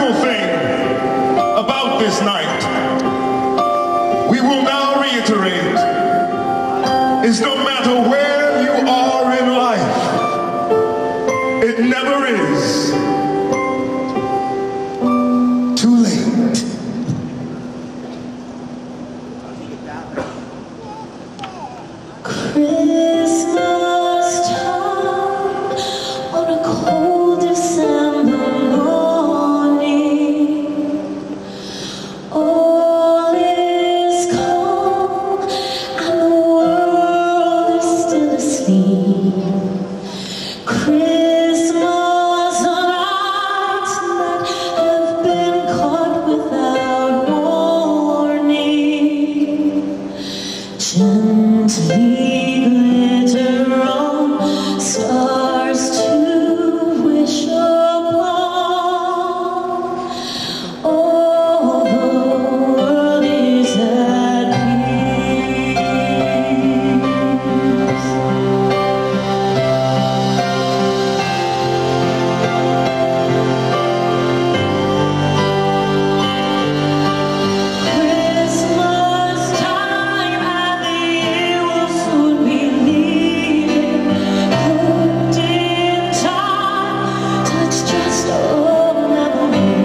beautiful thing about this night, we will now reiterate, is no matter where you are in life, it never is too late. Christmas time on a cold December morning, all is calm and the world is still asleep. Christmas nights that have been caught without warning, gently glitter on stars to wish upon. All the world is at peace. Christmas time and the year will soon be leaving. Hooked in time, touch just of memory.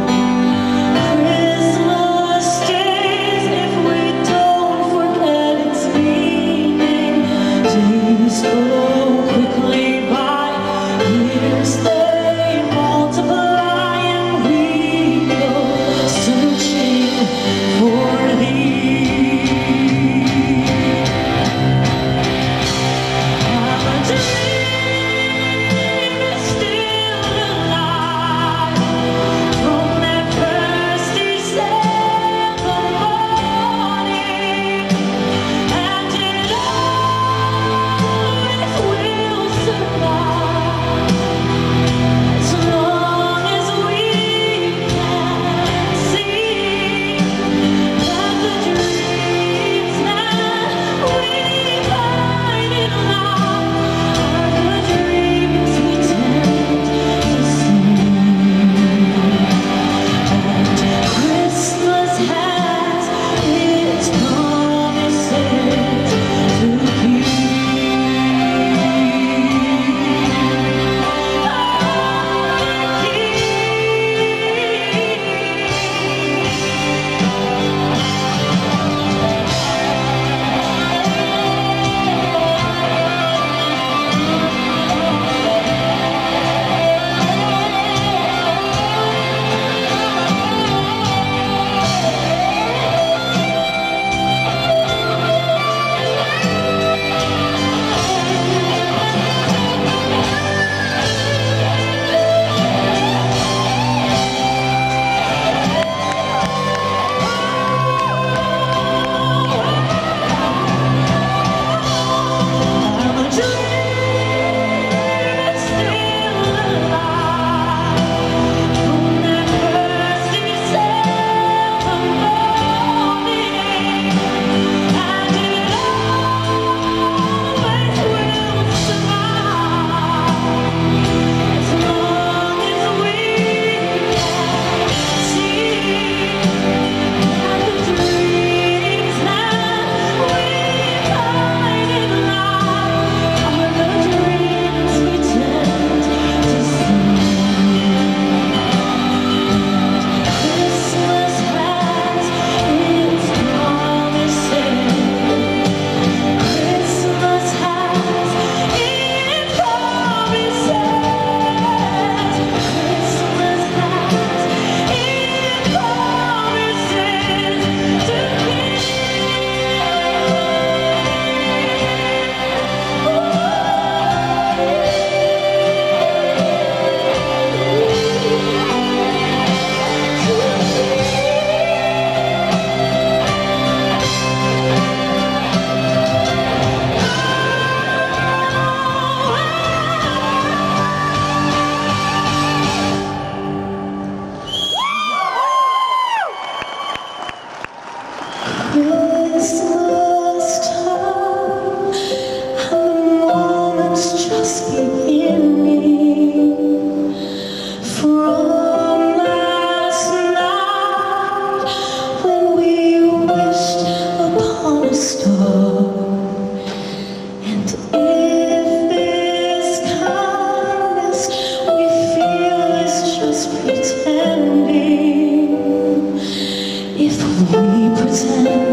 Christmas days, if we don't forget its meaning. Days go quickly by, years they multiply, and we go searching for thee. Our dream is still alive from that first December morning, and it always will survive as long as we can see that the dreams that we find in life are the dreams we tend to see. And Christmas has its promises to keep. Our dream is still alive from that first December morning, and it always will survive as long as we can see that the dreams that we find in life are the dreams we tend to see. Christmas has its promises. Christmas has its promises. Christmas has its promises to Christmas time, and the moment's just beginning. From that We pretend